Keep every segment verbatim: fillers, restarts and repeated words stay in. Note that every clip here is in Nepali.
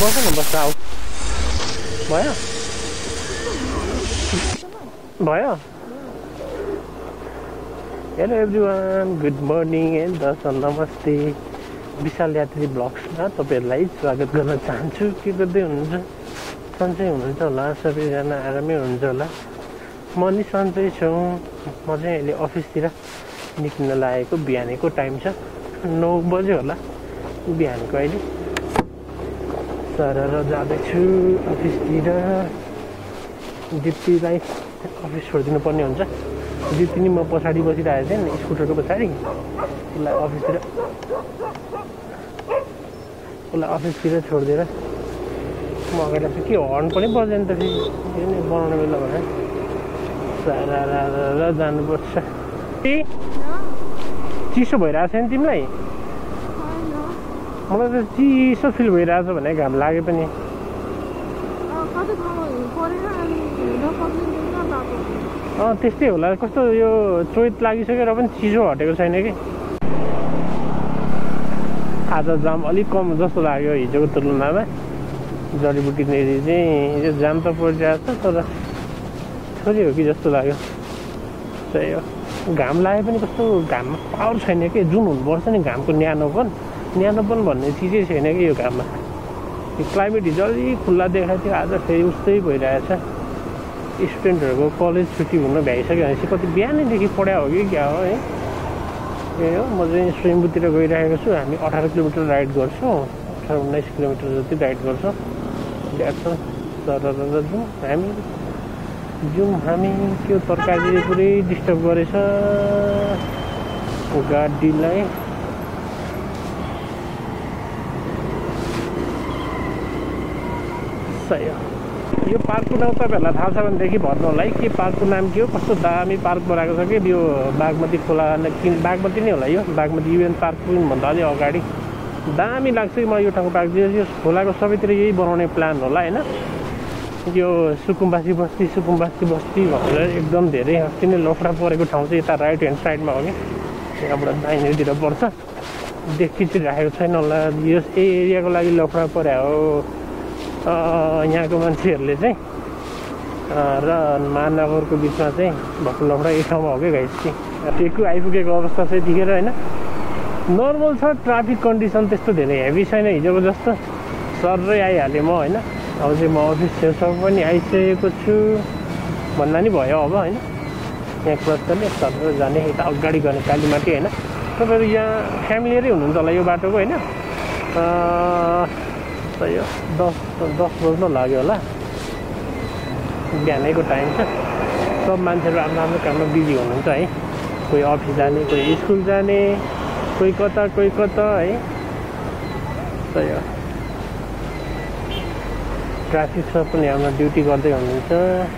बस न बस आऊ भयो भयो hello everyone good morning and दर्शन नमस्ते विशाल यात्री ब्लग्समा तपाईहरुलाई स्वागत गर्न चाहन्छु के गर्दै हुनुहुन्छ सन्चै हुनुहुन्छ होला सबैजना आरामै हुनुहुन्छ होला म नि सन्चै छु म चाहिँ अहिले अफिसतिर निक्लिन लागेको बिहानको टाइम छ नौ बजे होला बिहानको अहिले सरर जाँदैछु अफिसतिर दिप्तीलाई अफिस छोडिदिनु पर्ने हुन्छ दिप्ती नि म पछाडि बसिरहेको थिएँ नि स्कुटरको पछाडि उसलाई अफिसतिर उसलाई अफिसतिर छोडिदिएर म अगाडि छु के हर्न पनि बजेन त फेरि बनाउने बेला भने सारा जानुपर्छ चिसो भइरहेको छ नि तिमीलाई मलाई त चिसो फिल भइरहेछ भने घाम लागे पनि अँ त्यस्तै होला कस्तो यो चोइट लागिसक्यो र पनि चिसो हटेको छैन कि आज जाम अलिक कम जस्तो लाग्यो हिजोको तुलनामा जडीबुटीनेरि चाहिँ यो जाम त परिरहेको छ तर थोरै हो कि जस्तो लाग्यो त्यही हो घाम लागे पनि कस्तो घाममा पावर छैन कि जुन हुनुपर्छ नि घामको न्यानोपन न्यानोपन भन्ने चिजै छैन कि यो घाममा यो क्लाइमेट हिजो अलिक खुल्ला देखाएको थियो आज फेरि उस्तै भइरहेछ स्टुडेन्टहरूको कलेज छुट्टी हुन भ्याइसक्यो भनेपछि कति बिहानैदेखि पढायो हो कि क्या हो है ए हो म चाहिँ स्वयम्भूतिर गइरहेको छु हामी अठार किलोमिटर राइड गर्छौँ अठार उन्नाइस किलोमिटर जति राइड गर्छौँ ल्याक्छ तर जाउँ हामी जाउँ हामी त्यो तरकारीले पुरै डिस्टर्ब गरेछ गाडीलाई सही हो यो पार्कको नाम तपाईँहरूलाई थाहा छ भनेदेखि भन्नु होला है के पार्कको नाम के हो कस्तो दामी पार्क बनाएको छ कि यो बागमती खोला किन बागमती नै होला यो बागमती युएन पार्क भन्दा अझै अगाडि दामी लाग्छ कि मलाई यो ठाउँको पार्क यो खोलाको सबैतिर यही बनाउने प्लान होला होइन यो सुकुम्बासी बस्ती सुकुम्बासी बस्ती भनेर एकदम धेरै अस्ति नै लफडा परेको ठाउँ चाहिँ यता राइट ह्यान्ड साइडमा हो कि यहाँबाट दाहिनेतिर पर्छ देखिराखेको छैन होला यो एरियाको लागि लफडा परे हो यहाँको मान्छेहरूले चाहिँ र महानगरको बिचमा चाहिँ भएको लफडा यही ठाउँमा हो कि गाइस कि टेकु आइपुगेको अवस्था चाहिँ देखेर होइन नर्मल छ ट्राफिक कन्डिसन त्यस्तो धेरै हेभी छैन हिजोको जस्तो सररै आइहालेँ म होइन अब चाहिँ म अफिस छेउछाउ पनि आइसकेको छु भन्दा नि भयो अब होइन यहाँ क्रस गर्ने सर जाने यता अगाडि गर्ने कालीमाटी होइन तपाईँहरू यहाँ फ्यामिलीरै हुनुहुन्छ होला यो बाटोको होइन यो दस दस बज्न लाग्यो होला बिहानैको टाइम छ सब मान्छेहरू आफ्नो आफ्नो काममा बिजी हुनुहुन्छ है कोही अफिस जाने कोही स्कुल जाने कोही कता कोही कता है त्यही हो ट्राफिक सब पनि हाम्रो ड्युटी गर्दै हुनुहुन्छ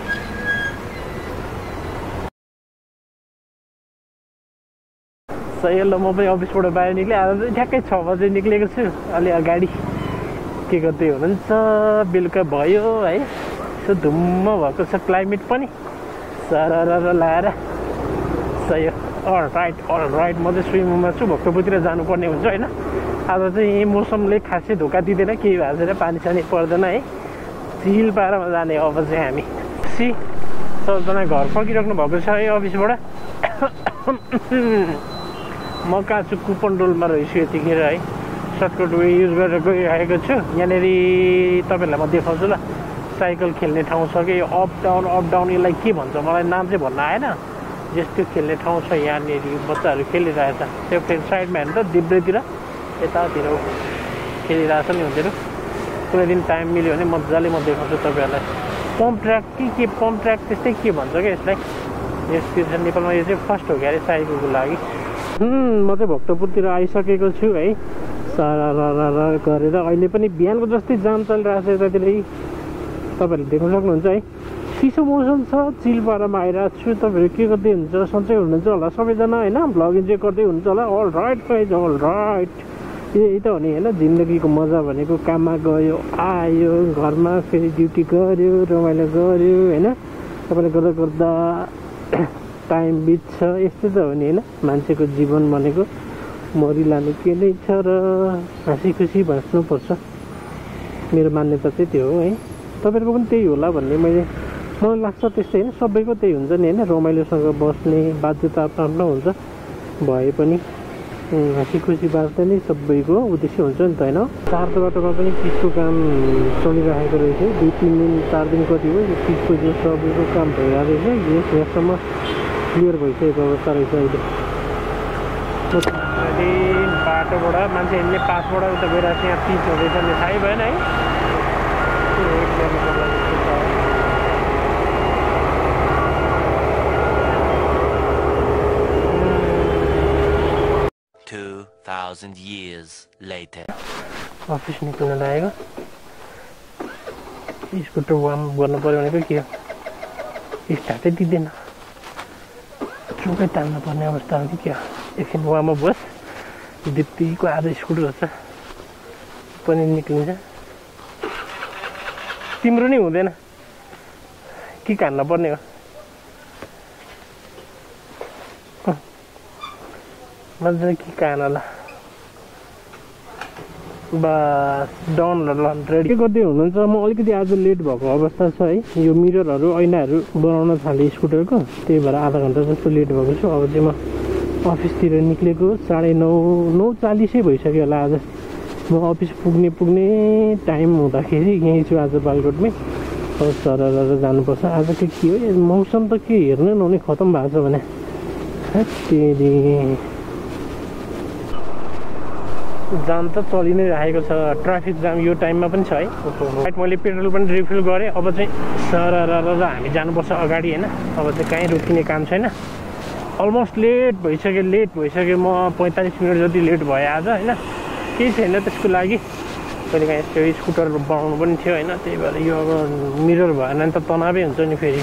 सही ल म पनि अफिसबाट बाहिर निक्लेँ आज चाहिँ ठ्याक्कै छ बजे निक्लेको छु अलि अगाडि के गर्दै हुनुहुन्छ बेलुका भयो है यसो धुम्म भएको छ क्लाइमेट पनि सरर लाएर सही हो अल राइट अल राइट म चाहिँ स्विमिङमा छु भक्तपुरतिर जानुपर्ने हुन्छ होइन आज चाहिँ मौसमले खासै धोका दिँदैन केही भएको छैन पानी सानी पर्दैन है चिल पारामा जाने अब चाहिँ हामी सी सबजना घर फर्किराख्नु भएको छ है अफिसबाट म कहाँ छु कुपन रोलमा रहेछु यतिखेर है सर्टकट वे युज गरेर गइरहेको छु यहाँनिर तपाईँहरूलाई म देखाउँछु ल साइकल खेल्ने ठाउँ छ कि यो अप डाउन अप डाउन यसलाई के भन्छ मलाई नाम चाहिँ भन्न आएन जस्तो खेल्ने ठाउँ छ यहाँनिर बच्चाहरू खेलिरहेछ त्यो फेरि साइडमा हेर्नु त देब्रेतिर यतातिर खेलिरहेछ नि उनीहरू कुनै दिन टाइम मिल्यो भने मजाले म देखाउँछु तपाईँहरूलाई पम्प ट्र्याक कि के पम्प ट्र्याक त्यस्तै के भन्छ क्या यसलाई यस्तो छ नेपालमा यो चाहिँ फर्स्ट हो क्या अरे साइकलको लागि म चाहिँ भक्तपुरतिर आइसकेको छु है सारा गरेर अहिले पनि बिहानको जस्तै जाम चलिरहेको छ यतातिर तपाईँहरूले देख्न सक्नुहुन्छ है चिसो मौसम छ चिल पारामा आइरहेको छु तपाईँहरू के गर्दै हुन्छ सन्चै हुनुहुन्छ होला सबैजना होइन भ्लग इन्जोय गर्दै हुनुहुन्छ होला all right guys all right यही त हो नि होइन जिन्दगीको मजा भनेको काममा गयो आयो घरमा फेरि ड्युटी गऱ्यो रमाइलो गऱ्यो होइन तपाईँले गर्दा गर्दा टाइम बित्छ यस्तै त हो नि होइन मान्छेको जीवन भनेको मरिलानु के नै छ र हाँसी खुसी बाँच्नुपर्छ मेरो मान्यता चाहिँ त्यो हो है। तपाईँहरूको पनि त्यही होला भन्ने मैले मलाई लाग्छ। त्यस्तै होइन, सबैको त्यही हुन्छ नि होइन। रमाइलोसँग बस्ने बाध्यता आफ्नो आफ्नो हुन्छ, भए पनि हाँसी खुसी बाँच्दा नै सबैको उद्देश्य हुन्छ नि त होइन। चारको बाटोमा पनि पिचको काम चलिरहेको रहेछ। दुई तिन दिन चार दिन कति भयो, यो पिचको जो सबैको काम भइरहेको रहेछ। यस यहाँसम्म क्लियर भइसकेको अवस्था रहेछ अहिले। बाटोबाट मान्छे हिँड्ने पासबाट उता गइरहेको छ, यहाँ पिच हुँदैछ भने थाहै भएन है। two thousand years later. Office निक्लिन लागेको। स्कुटर वार्म गर्नु पर्यो भनेको के हो, स्टार्टै दिँदैन, चुकै तान्नु पर्ने अवस्था हो कि के हो। एकछिन वार्म अप बस, दिप्तीको आज स्कुटर छ पनि निक्लिन्छ। तिम्रो नि हुँदैन कि कान्न पर्ने हो। मजाले कि कान होला बस डन ल रेडी। के गर्दै हुनुहुन्छ? म अलिकति आज लेट भएको अवस्था छ है। यो मिररहरू ऐनाहरू बनाउन थालेँ स्कुटरको, त्यही भएर आधा घन्टा जस्तो लेट भएको छु। अब चाहिँ म अफिसतिर निक्लेको साढे नौ नौ चालिसै भइसक्यो होला। आज म अफिस पुग्ने पुग्ने टाइम हुँदाखेरि यहीँ छु आज बालकोटमै। अब सरर जानुपर्छ। आज के के हो मौसम त के हेर्नु नहुने खतम भएको छ भने त्यही जाम त चलि नै राखेको छ। ट्राफिक जाम यो टाइममा पनि छ है। राइट, मैले पेट्रोल पनि रिफिल गरेँ। अब चाहिँ सरर हामी जानुपर्छ अगाडि होइन। अब चाहिँ कहीँ रोकिने काम छैन। अलमोस्ट लेट भइसक्यो लेट भइसक्यो म पैँतालिस मिनट जति लेट भएँ आज होइन। केही छैन त्यसको लागि, कहिले काहीँ यस्तो स्कुटर बनाउनु पनि थियो होइन। त्यही भएर यो अब मिरर भएन भने त तनावै हुन्छ नि फेरि।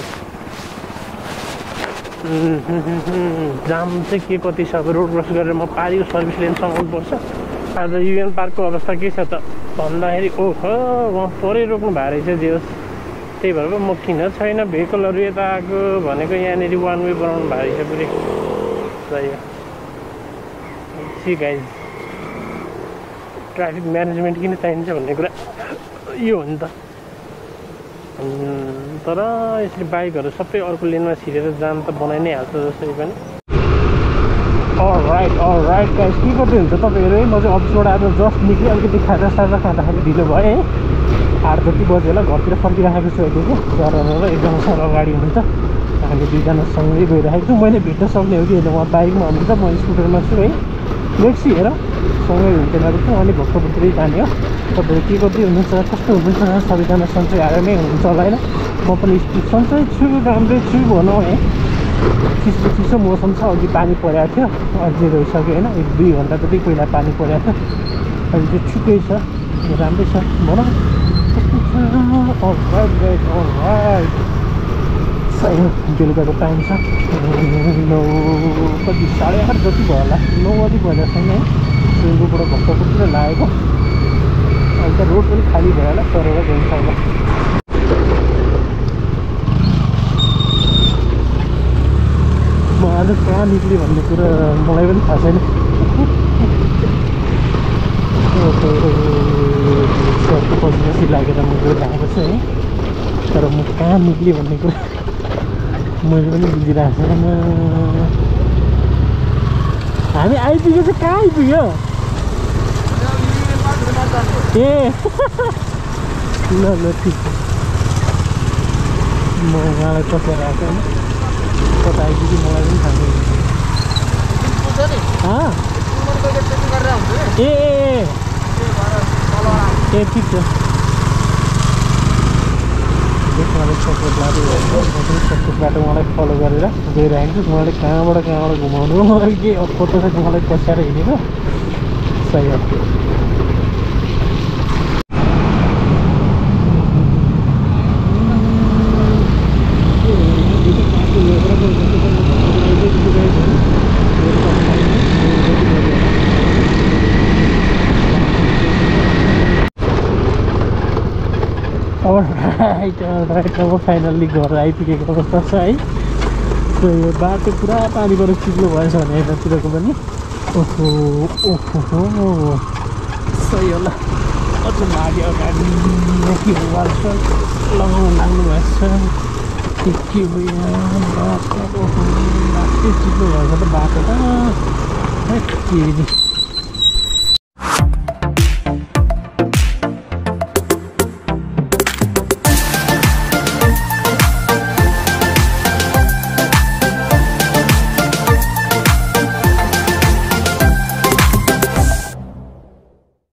जाम चाहिँ के कति छ, अब रोड क्रस गरेर म पारिको सर्भिस लेनसम्म आउनुपर्छ। आज युएन पार्कको अवस्था के छ त भन्दाखेरि ओहो उहाँ परै रोक्नु भएको रहेछ जे होस्। त्यही भएर म किन छैन भेहिकलहरू यता आएको भनेको, यहाँनिर वान वे बनाउनु भएको रहेछ पुरै। सही हो सी गाइज, ट्राफिक म्यानेजमेन्ट किन चाहिन्छ भन्ने कुरा यो हो नि त। तर यसरी बाइकहरू सबै अर्को लेनमा छिरेर जाम त बनाइ नै हाल्छ जसरी पनि। अलराइट अलराइट गाइस, के गर्दै हुन्छ तपाईँहरू? म चाहिँ अफिसबाट आज जस्ट निक्लेँ। अलिकति खाजा साजा खाँदाखेरि ढिलो भयो है। आठ जति बज्यो होला, घरतिर फर्किराखेको छु अहिले चाहिँ। सर र एकजना सर अगाडि हुनुहुन्छ, हामी दुईजना सँगै गइरहेको छु। मैले भेट्न सक्ने हो कि होइन, उहाँ बाइकमा हुनुहुन्छ, म स्कुटरमा छु है। लेट्स हेर सँगै हुन्थेन रहेछ, अनि भक्कपुरै जाने हो। तपाईँहरू के गर्दै हुनुहुन्छ, कस्तो हुनुहुन्छ? सबैजना सन्चै आरामै हुनुहुन्छ होला होइन। म पनि सन्चै छु, राम्रै छु भनौँ है। चिसो चिसो मौसम छ। अघि पानी परेको थियो, अझै रहिसक्यो होइन। एक दुई घन्टा जति पहिला पानी परेको थियो, अहिले चाहिँ ठिकै छ, राम्रै छ भनौँ। अलराइट अलराइट, सही हो। बेलुकाको टाइम छ नौ कति साढे आठ जति भयो होला, नौ बजी भइरहेको है। बेलुकाबाट भक्कपुरतिर लागेको। अहिले त रोड पनि खाली भयो होला, सरेर जान्छ होला। म आज कहाँ निक्लेँ भन्ने कुरा मलाई पनि थाहा छैन। सरको पछि लागेर म गइरहेको छु है। तर म कहाँ निक्लेँ भन्ने कुरा मैले पनि बुझिरहेको छैन। हामी आइपुग्यो चाहिँ कहाँ आइपुग्यो? ए ल ल ठिक छ। म उहाँलाई पसेर आएको होइन, कता आइपुग्यो मलाई पनि थाहा छैन। ए ए ठिक छ। उहाँले सपोर्ट बाटो सपोर्ट बाटो उहाँलाई फलो गरेर गइरहेको छु। उहाँले कहाँबाट कहाँबाट घुमाउनु मलाई के अत्पत्तो छ, उहाँलाई पछ्याएर हिँडेको सही हो। अलराइट अलराइट, अब फाइनल्ली घर आइपुगेको अवस्था छ है। सो यो बाटो पुरा पानीबाट चिप्लो भएछ भने यतातिरको पनि। ओहो ओहो सही होला। अझ भागे अगाडि के गर्छ लगाउनु लाग्नु भएको छ के भयो चिसो भएछ त बाटो त है